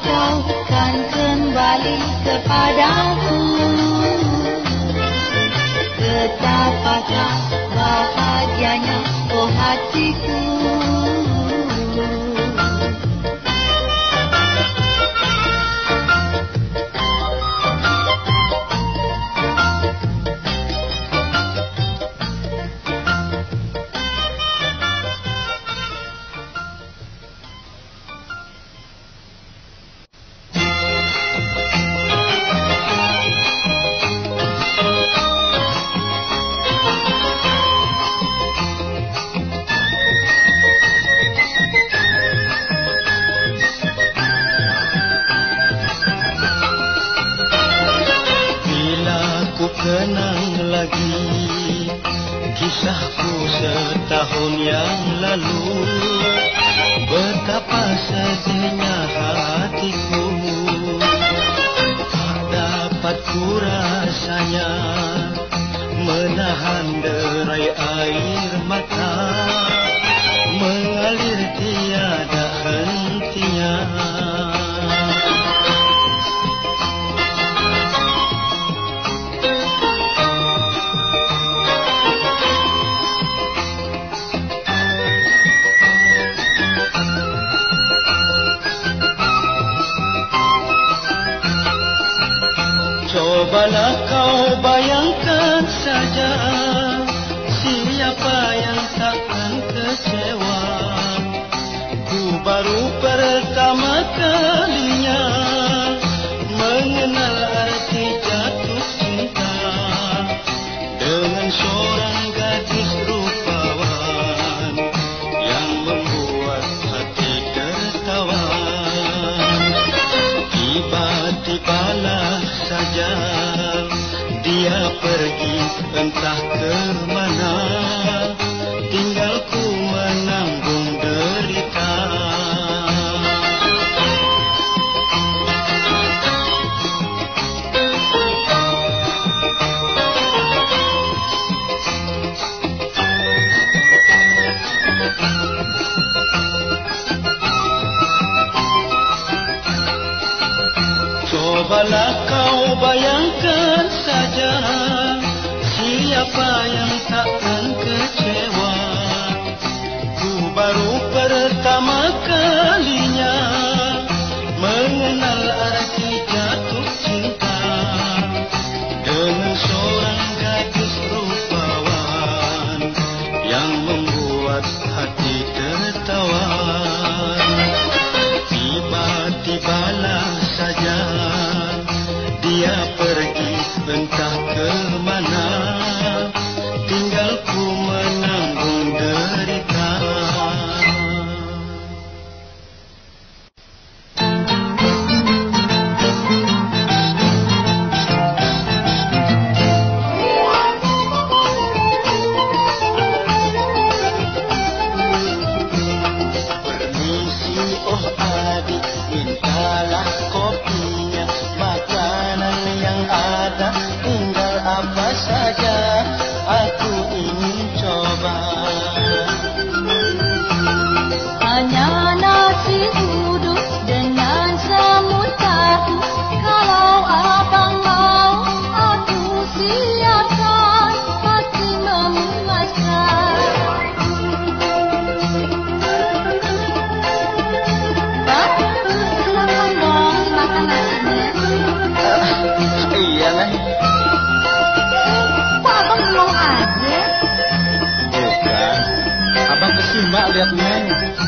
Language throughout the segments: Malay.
kau kan kembali kepadaku. Betapakah bahagianya oh hatiku. Kenang lagi kisahku setahun yang lalu, betapa sedihnya hatiku. Tak dapat ku rasanya menahan derai air mata, mengalir tiada hentinya. Cobalah kau bayangkan saja, siapa yang takkan kecewa. Ku baru pertama kalinya mengenal arti jatuh cinta dengan seorang gadis rupawan yang membuat hati tertawa. Tiba-tibalah saja dia pergi entah ke mana, tinggal ku menanggung derita. Cobalah kau bayangkan saja, siapa yang takkan kecewa. Ku baru pertama kalinya mengenal arti jatuh cinta dengan seorang gadis rupawan yang membuat hati tertawa. Tiba-tibalah saja dia pergi entah ke mana, tinggal ku menanggung derita. Permisi oh adik, mintalah kopinya, makanan yang ada tinggal apa saja aku ingin coba. Hanya nasi uduk dengan semut tahu, kalau abang mau aku siapkan, hati memuaskan. Pak, silakan dong dimakan nasinya. Iya Neng. Kok abang belum aja? Bukan, abang kesimak lihat Neng.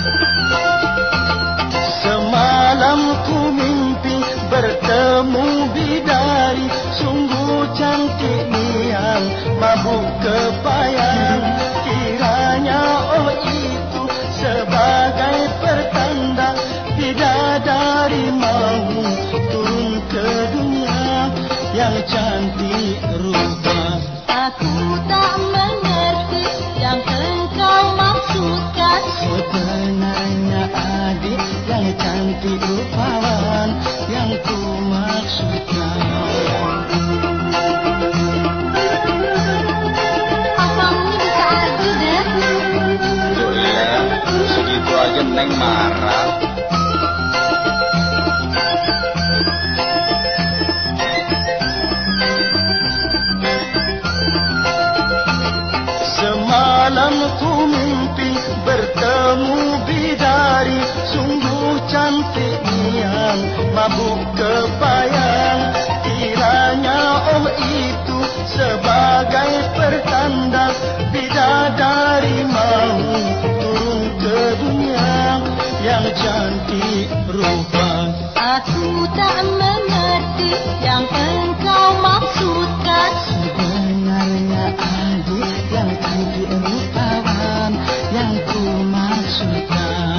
Semalam ku mimpi bertemu bidari, sungguh cantik niang, mabuk kepayang. Kiranya oh itu sebagai pertanda bidadari mau turun ke dunia yang cantik rupa. Aku tak mengerti yang engkau maksudkan. Sebenarnya adik yang cantik rupawan yang ku maksudkan. Abang ini bisa aja deh. Oh iya, segitu aja Neng marah. sabuk kepayang. Kiranya om itu sebagai pertanda bidadari mau turun ke dunia yang cantik rupa. Aku tak mengerti yang engkau maksudkan. Sebenarnya adik yang cantik rupawan yang ku maksudkan.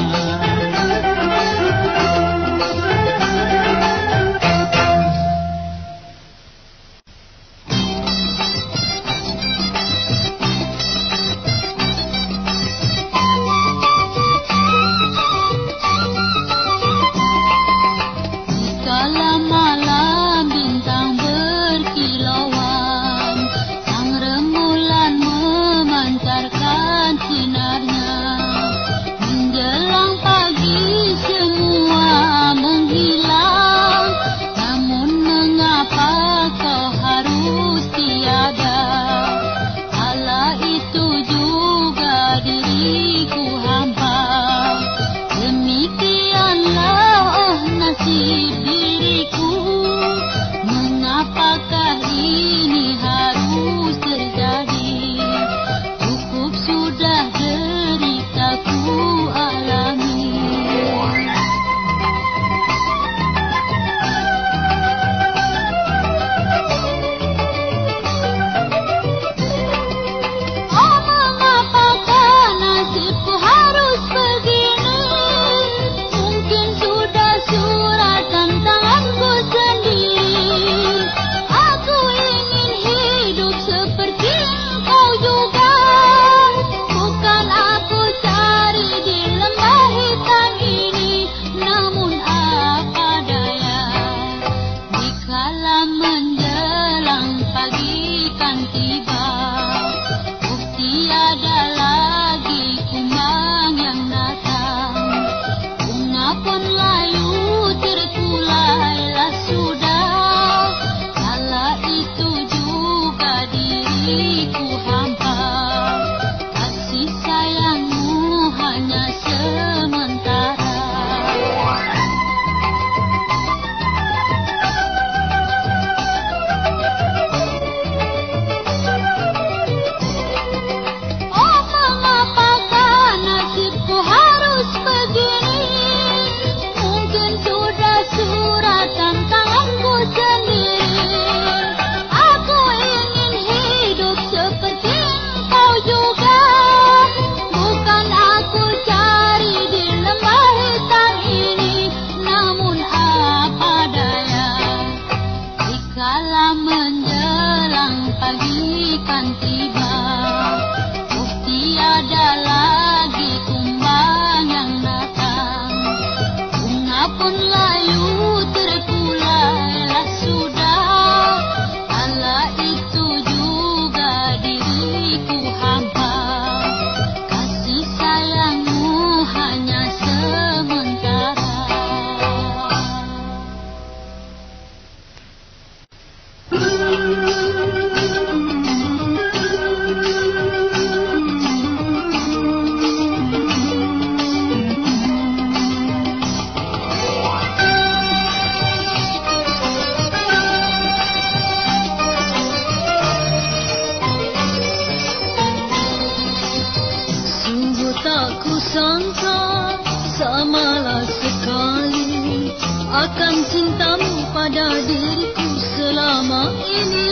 akan cintamu pada diriku selama ini.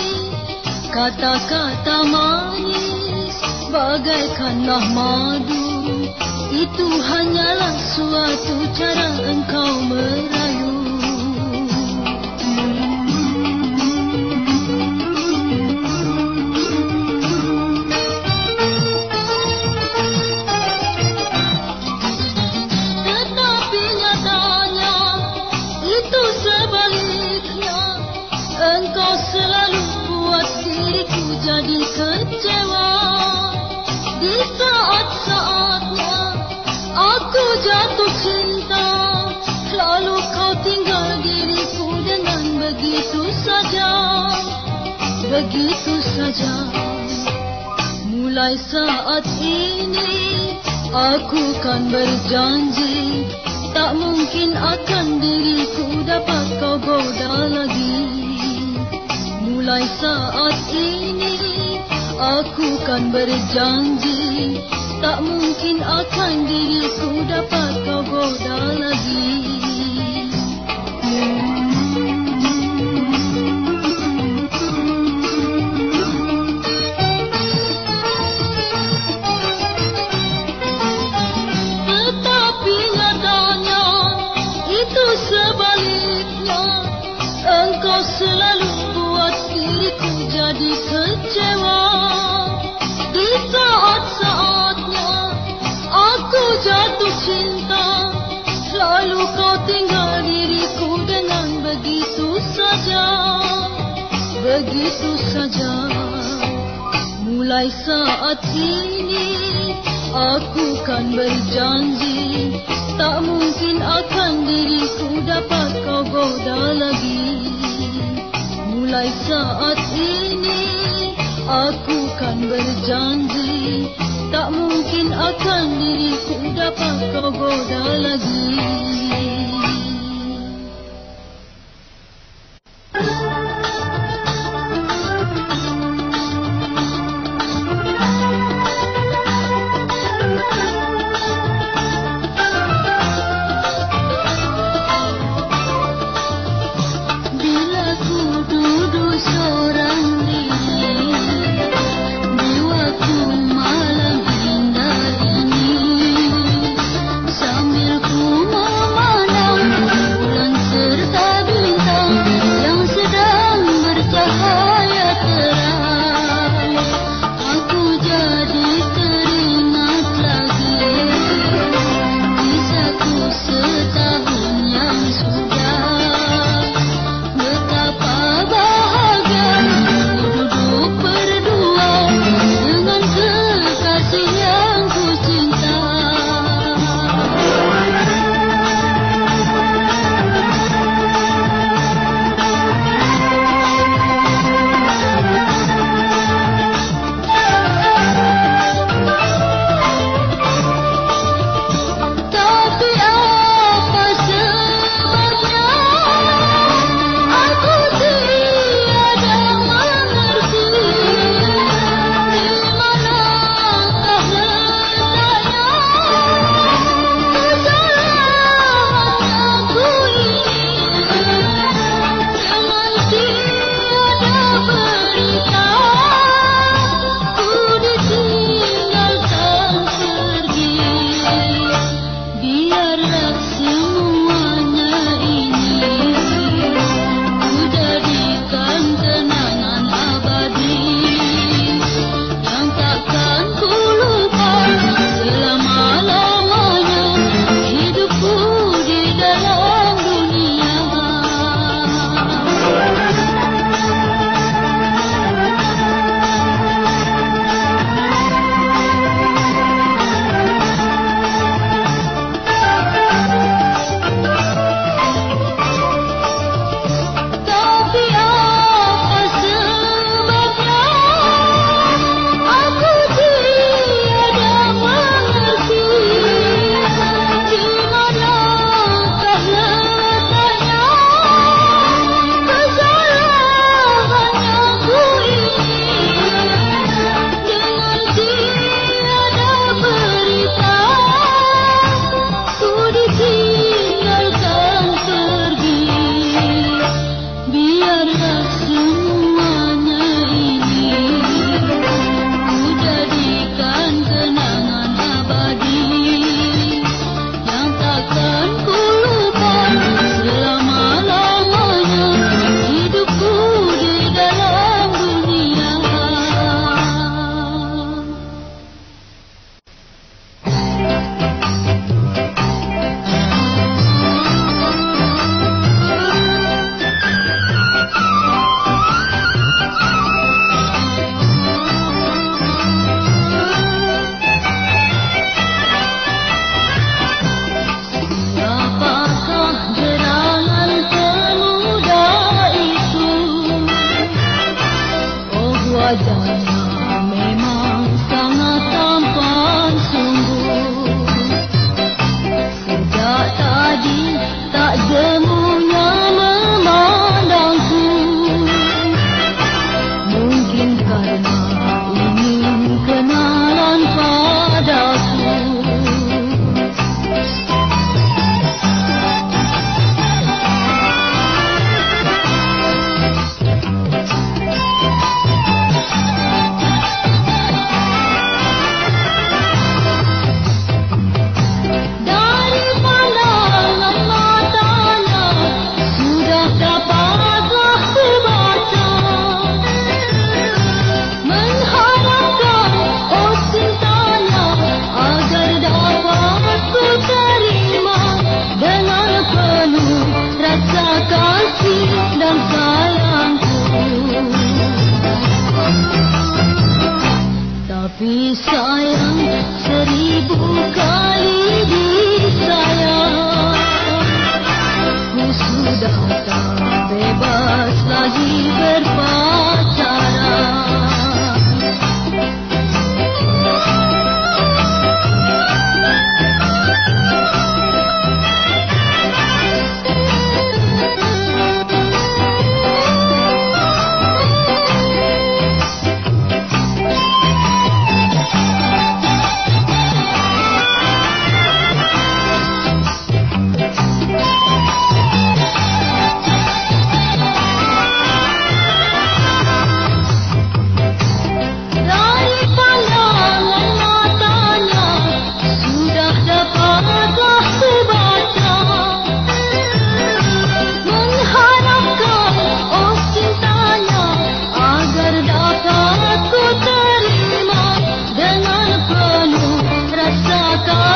Kata-kata manis bagaikanlah madu, itu hanyalah suatu cara engkau merayu. Tetapi nyatanya itu sebaliknya, engkau selalu buat diriku jadi kecewa. Di saat-saatnya aku jatuh cinta, lalu kau tinggal diriku dengan begitu saja, begitu saja. Mulai saat ini aku kan berjanji tak mungkin akan diriku dapat kau goda lagi. Mulai saat ini aku kan berjanji, tak mungkin akan diriku dapat kau goda lagi. Tetapi nyatanya itu sebaliknya, engkau selalu buat diriku jadi kecewa. Di saat-saatnya aku jatuh cinta, lalu kau tinggal diriku dengan begitu saja, begitu saja. Mulai saat ini aku kan berjanji, tak mungkin akan diriku dapat kau goda lagi. Mulai saat ini aku kan berjanji, tak mungkin akan diriku dapat kau goda lagi. Bila ku duduk seorang diri di waktu malam indah ini,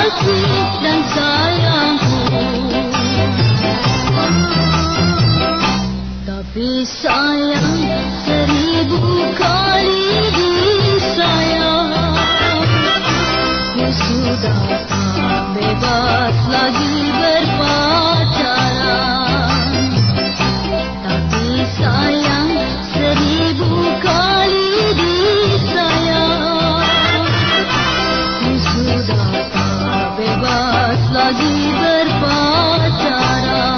kasih dan sayangku. Tapi sayang 1000 kali disayang, ku sudah tak bebas lagi berpacaran. Tapi sayang 1000 kali disayang, ku sudah tak bebas lagi berpacaran.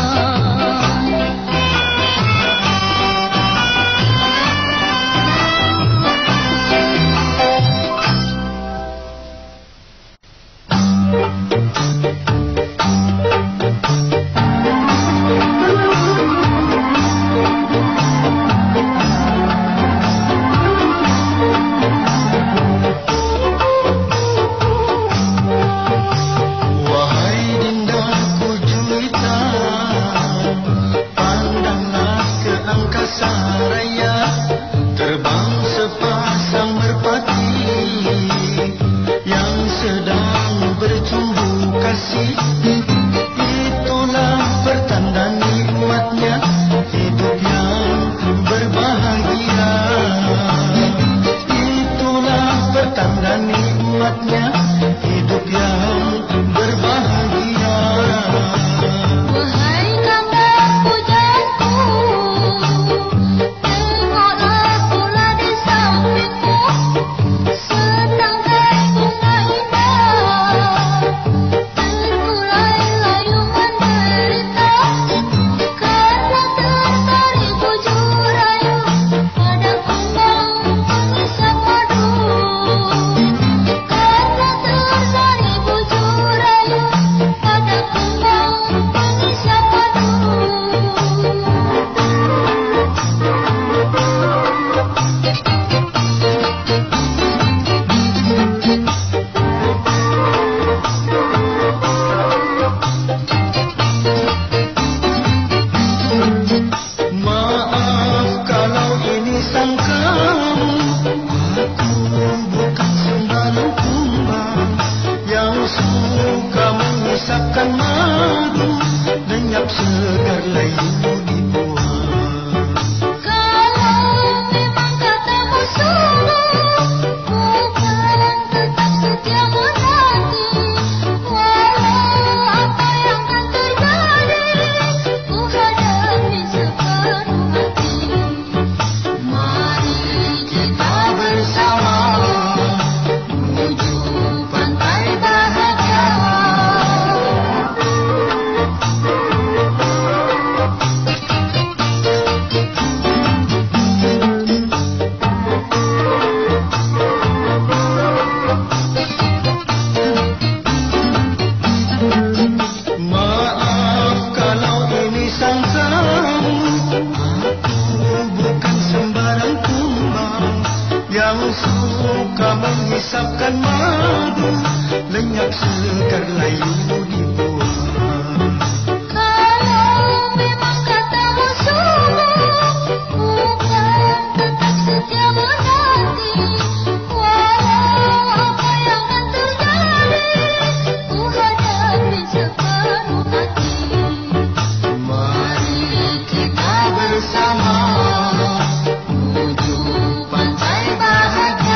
Bahagia.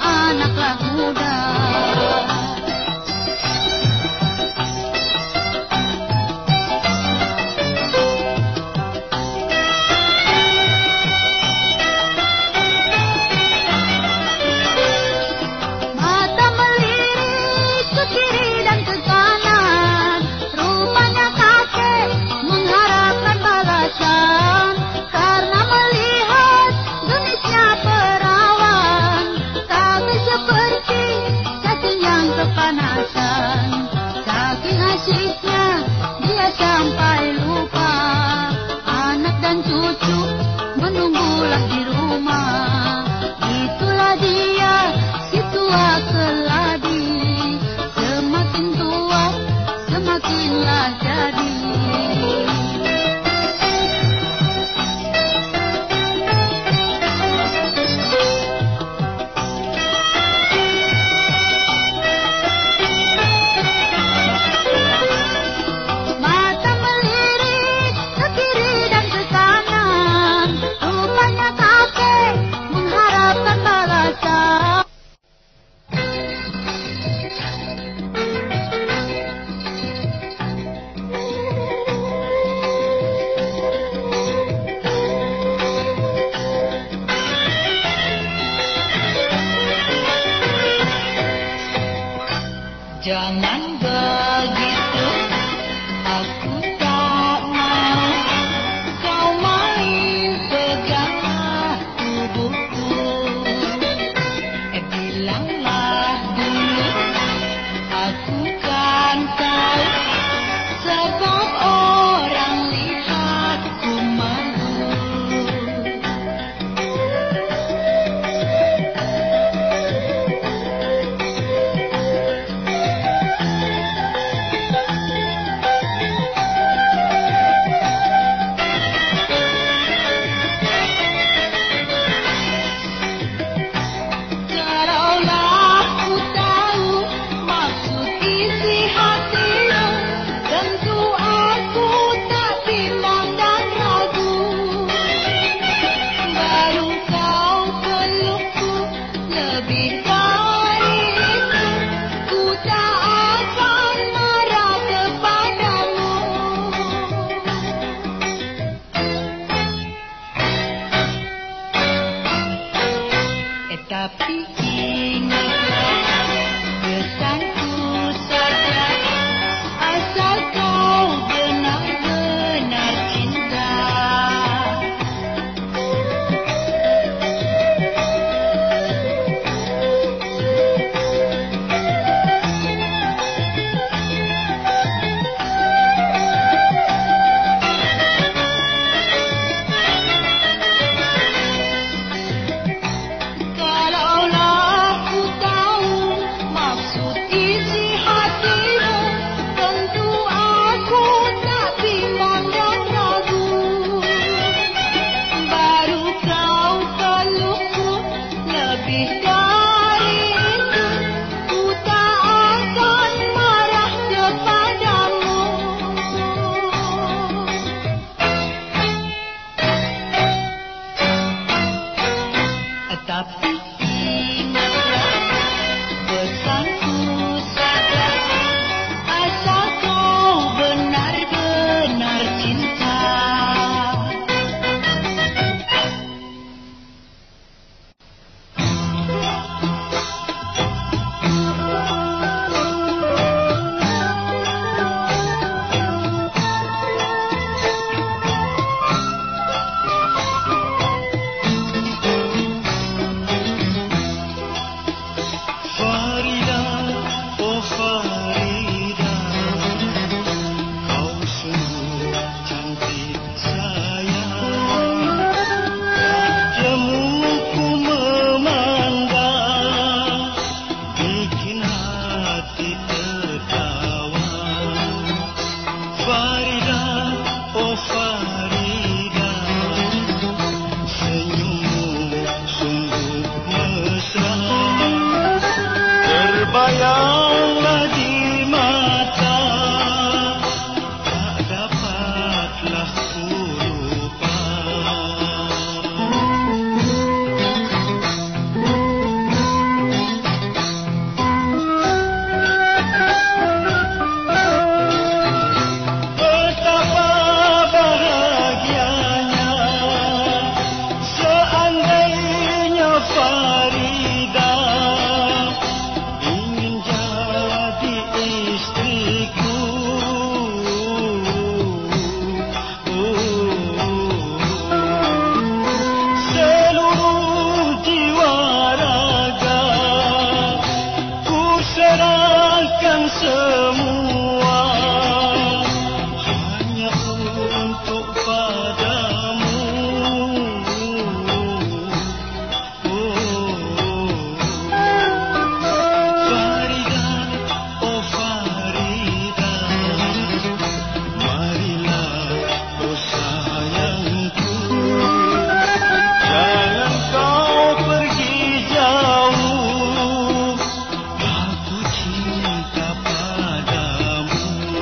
anaklah muda. Mata melirik ke kiri dan ke kanan, rupanya kakek mengharapkan balasan. Karena melihat genisnya perawan, kakek seperti cacing yang kepanasan. Saking asyiknya dia sampai lupa, anak dan cucu menunggulah di rumah. Itulah dia, si tua keladi, semakin tua semakinlah jadi. Mata melirik ke kiri dan ke kanan, rupanya kakek mengharapkan balasan. Jangan begitu, aku tak mau kau main peganglah tubuhku. Bilanglah dulu, aku kan tahu, sebab orang lihatku malu. Kalaulah ku tahu maksud isi hatimu, tentu aku tak bimbang dan ragu. Baru kau pelukku lebih dari itu, ku tak akan marah kepadamu. Tapi ingatlah pesanku saja, asal kau benar-benar cinta. Kalaulah ku tahu maksud semua hanya untuk padamu. Farida, oh Farida, marilah oh sayangku, jangan kau pergi jauh, aku cinta padamu.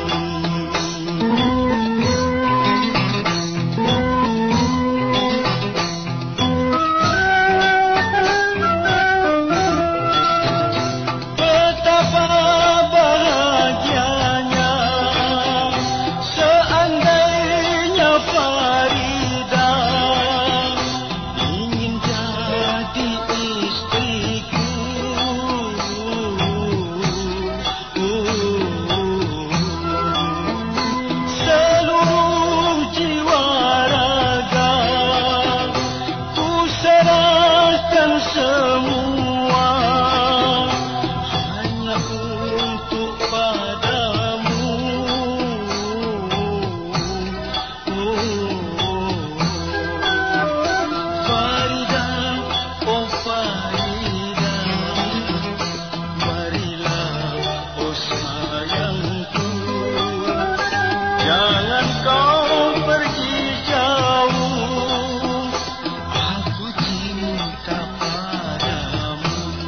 Betapa bahagianya seandainya Farida ingin jadi istriku. Seluruh jiwa raga ku serahkan semua hanya untuk padamu. Farida, oh Farida, marilah oh sayangku, jangan kau pergi jauh, aku cinta padamu.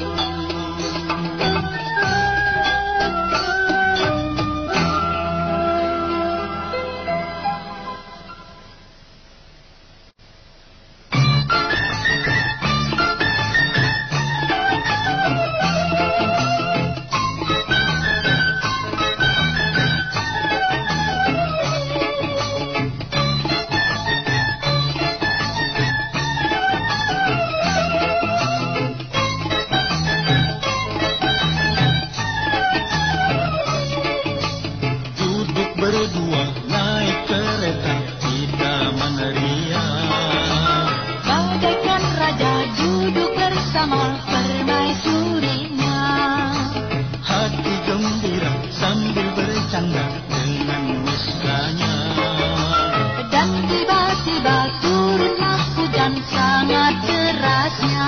Duduk berdua naik kereta kita meneriak, Bagaikan raja duduk bersama permaisurinya. hati gembira sambil bercanda dengan mesranya. Dan tiba-tiba turunlah hujan sangat derasnya.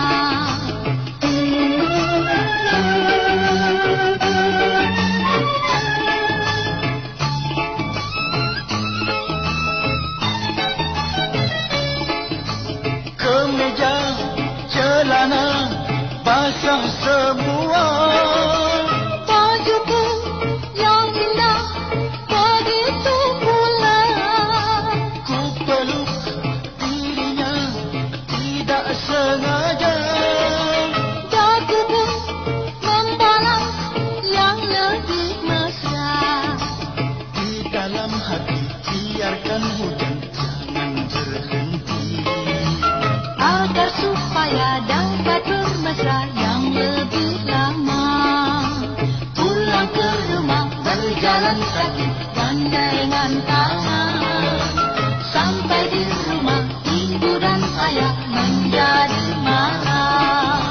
Kemeja, celana basah semua, Bajuku yang indah begitu pula. ku peluk dirinya tidak sengaja. Daguku membalas yang lebih mesra. Di dalam hati biarkan hujan jangan berhenti, Agar supaya dapat bermesra yang lebih lama. Pulang ke rumah berjalan kaki gandengan tangan. Sampai di rumah ibu dan ayah menjadi marah.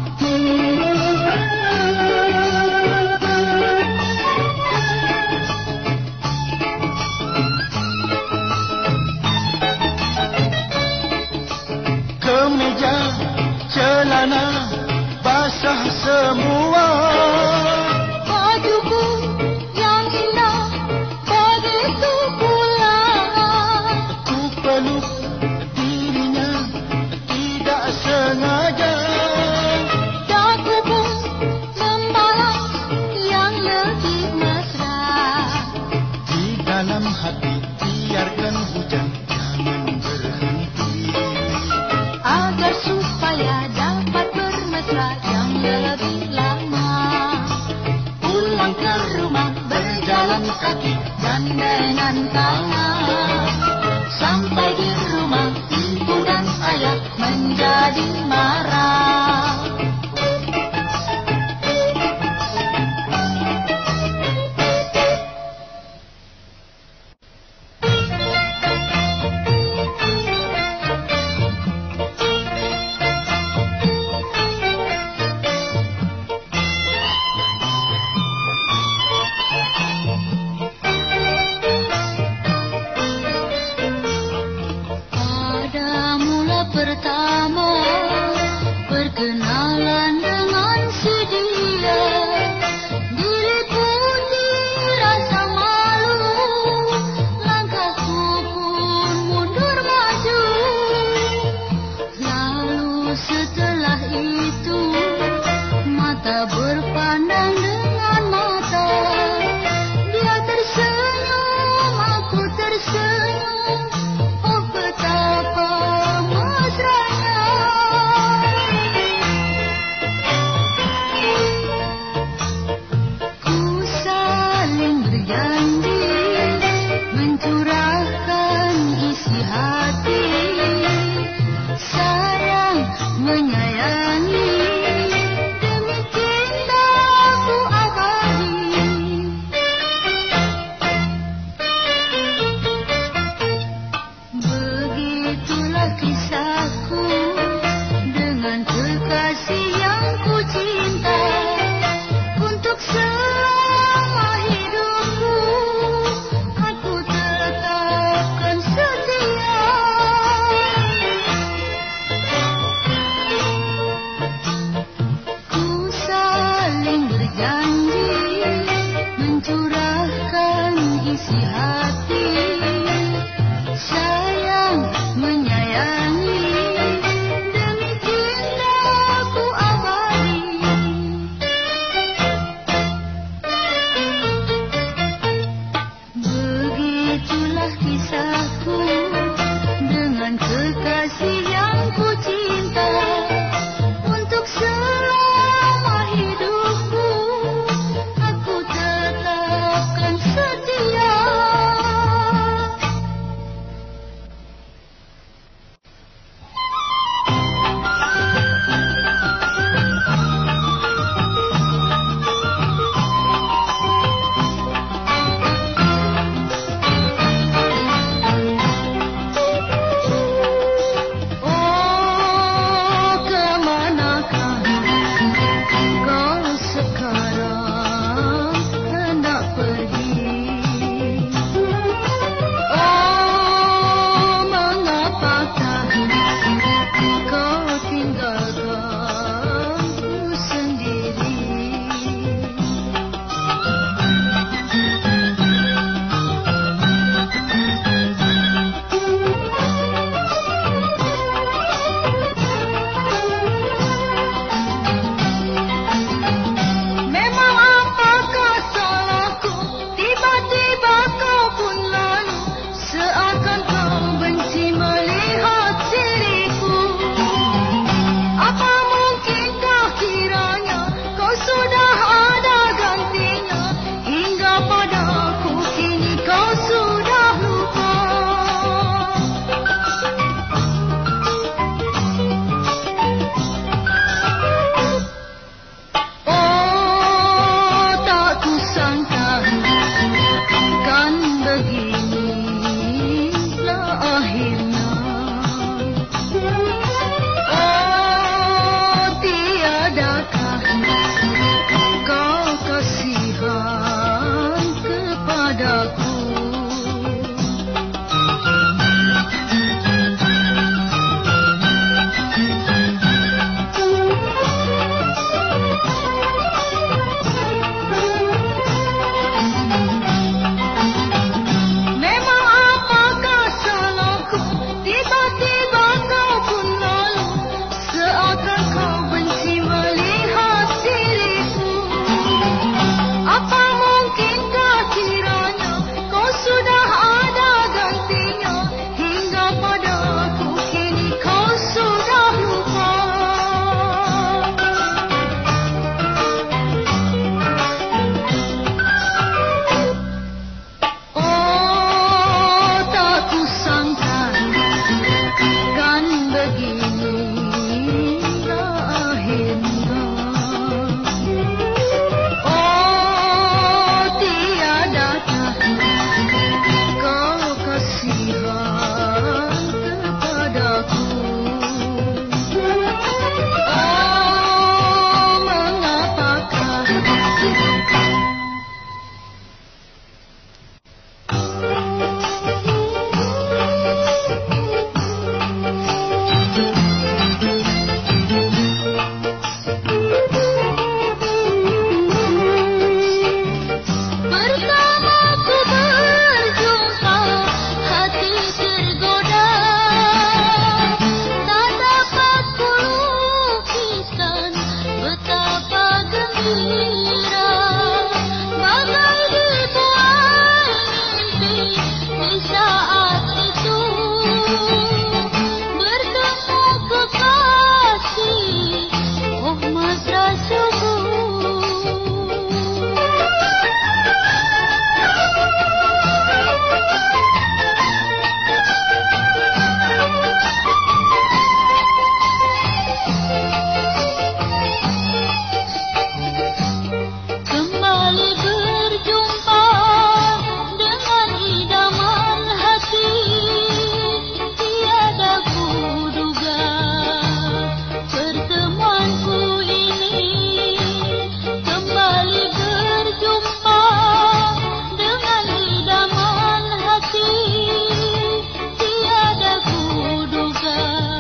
kemeja, celana basah semua, Bajuku yang indah begitu pula. ku peluk dirinya tidak sengaja. Daguku membalas yang lebih mesra. Di dalam hati biarkan hujan jangan berhenti, Agar supaya dapat bermesra yang lebih lama. Pulang ke rumah berjalan kaki gandengan tangan. Sampai di rumah ibu dan ayah menjadi marah. kita berpandang dengan mata. Dia tersenyum, aku tersenyum. Oh betapa mesranya. Ku saling berjanji mencurahkan isi hati, sayang menyayangi, demi cintaku gembira, bagai dibuai mimpi di saat itu bertemu kekasih, oh mesra sungguh. Kembali berjumpa dengan idaman hati, tiada kuduga pertemuanku ini. Kembali berjumpa dengan idaman hati, tiada kuduga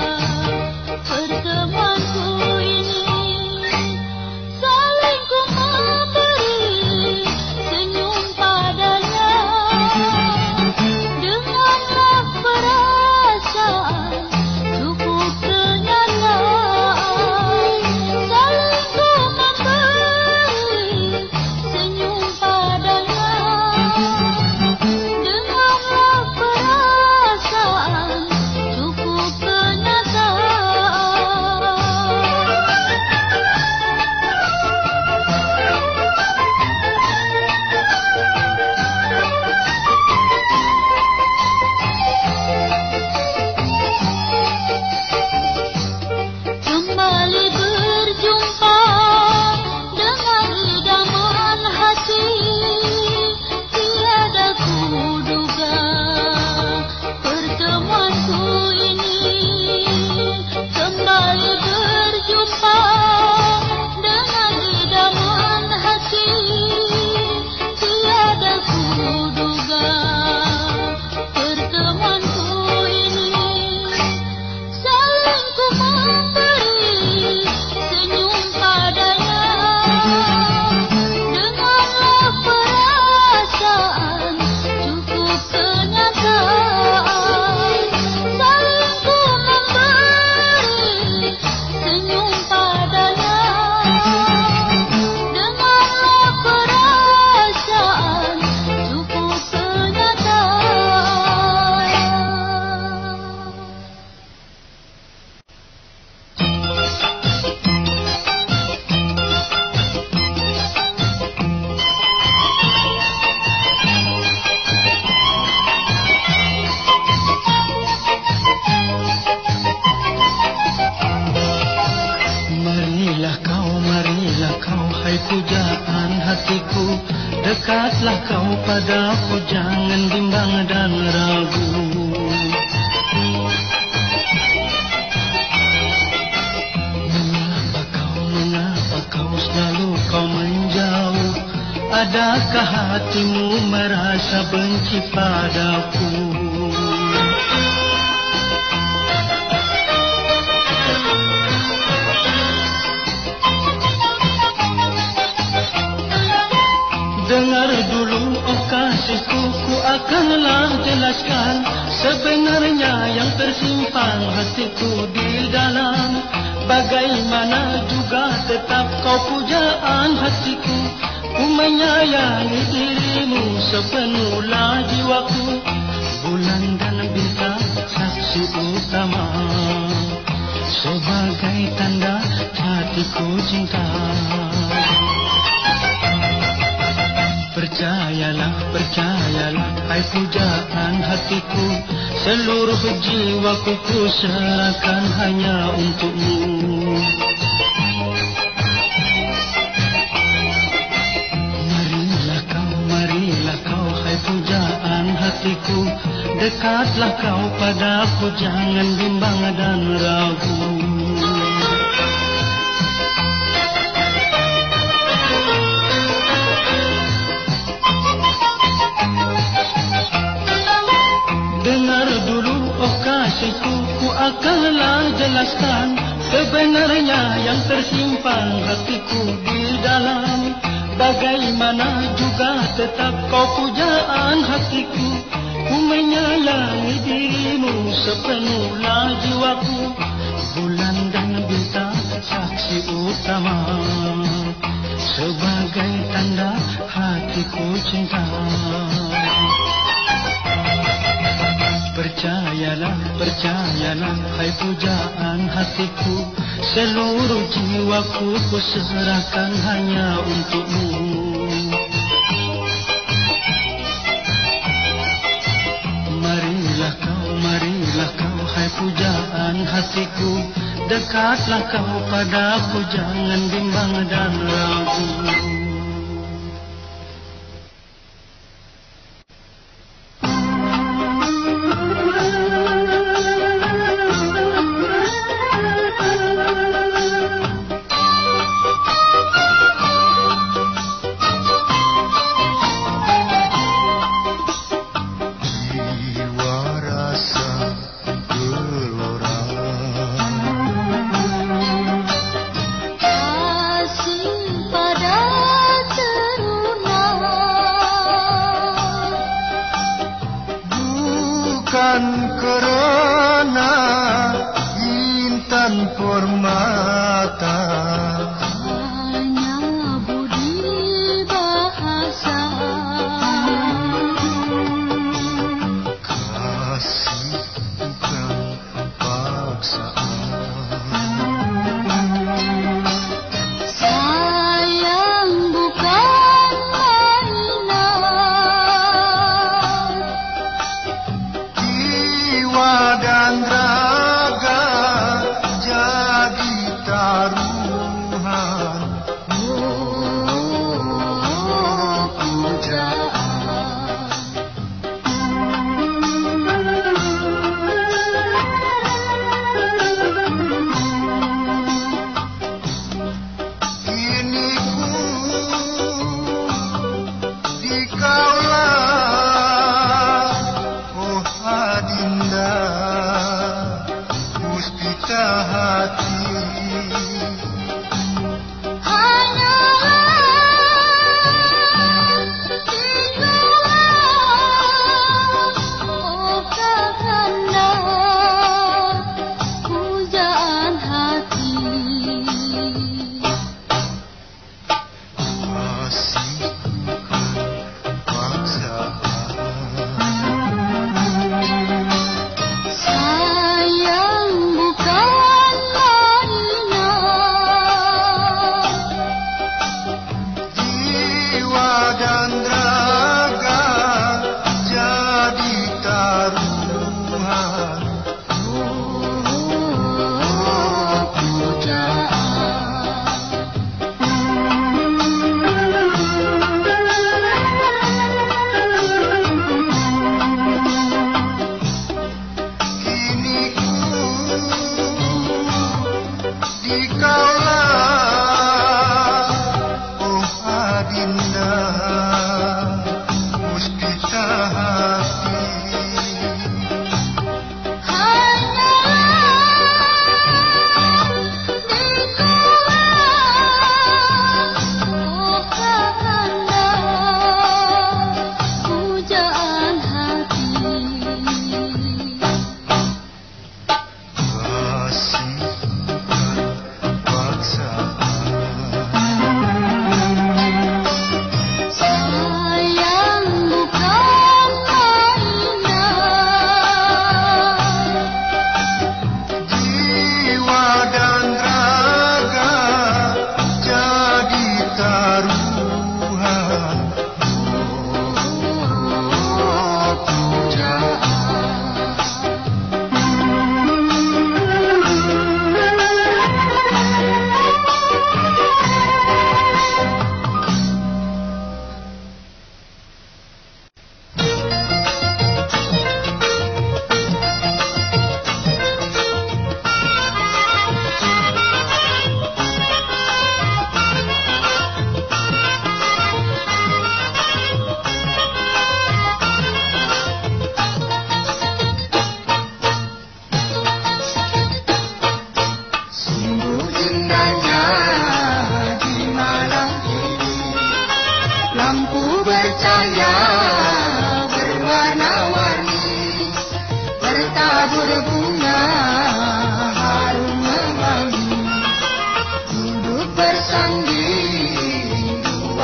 pertemuanku ini. Saling ku memberi senyum padanya, denganlah perasaan cukup kenyataan. Saling ku memberi senyum padanya, denganlah perasaan cukup kenyataan. Kembali berjumpa dengan idaman hati, tiada kuduga pertemuanku ini. Kembali berjumpa dengan idaman hati, tiada kuduga pertemuanku ini. Saling ku memberi senyum padanya, denganlah perasaan cukup kenyataan. Saling ku memberi senyum padanya, denganlah perasaan cukup kenyataan. Marilah kau, hai pujaan hatiku. Dekatlah kau padaku, jangan bimbang dan ragu. Mengapa kau selalu kau menjauh? Adakah hatimu merasa benci padaku? Dengar dulu, oh kasihku, ku akanlah jelaskan sebenarnya yang tersimpan hatiku di dalam. Bagaimana juga tetap kau pujaan hatiku. Ku menyayangi dirimu sepenuhlah jiwaku. Bulan dan bintang saksi utama, sebagai tanda hatiku cinta. Percayalah, hai pujaan hatiku. Seluruh jiwaku ku serahkan hanya untukmu. Marilah kau, hai pujaan hatiku. Dekatlah kau padaku, jangan bimbang dan ragu. Dengar dulu, oh kasihku, ku akanlah jelaskan sebenarnya yang tersimpan hatiku di dalam. Bagaimana juga tetap kau pujaan hatiku. Ku menyayangi dirimu sepenuhlah jiwaku. Bulan dan bintang saksi utama, sebagai tanda hatiku cinta. Percayalah, percayalah, hai pujaan hatiku, seluruh jiwaku ku serahkan hanya untukmu. Marilah kau, hai pujaan hatiku, dekatlah kau padaku, jangan bimbang dan ragu.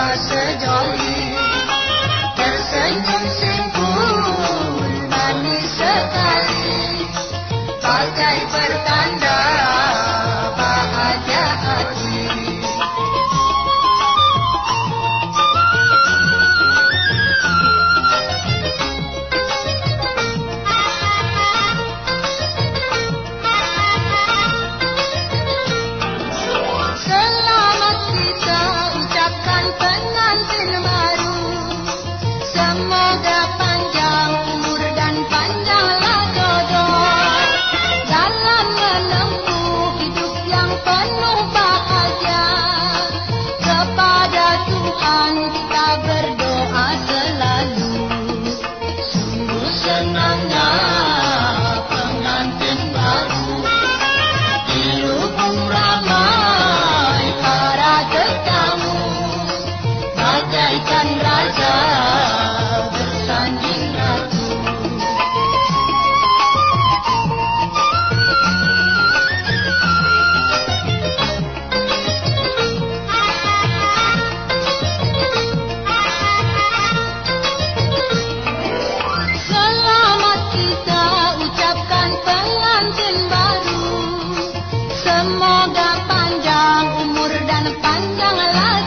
membawa sejoli, tersenyum simpul manis sekali, bagai pertanda bahagia hati. Selamat kita ucapkan pengantin baru, semoga panjang umur dan panjanglah jodoh, dalam menempuh hidup yang penuh bahagia. Kepada Tuhan kita berdoa selalu. Sungguh senangnya pengantin baru, dirubung ramai para tetamu, bagaikan raja bersanding ratu. Selamat kita ucapkan pengantin baru, semoga panjang umur dan panjanglah